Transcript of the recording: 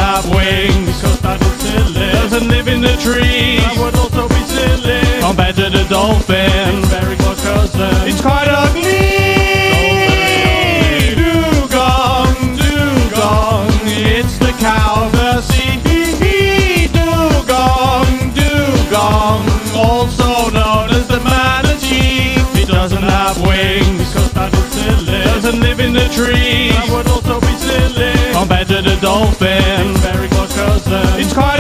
have wings, because that is silly. doesn't live in the trees, That would also be silly. compared to the dolphin. It's very close cousin. It's quite ugly. Dugong, dugong, it's the cow, the sea. Dugong, dugong, also known as the manatee. It doesn't have wings, because that is silly. doesn't live in the trees, That would also be silly. compared to the dolphin. It's very close cousin. It's quite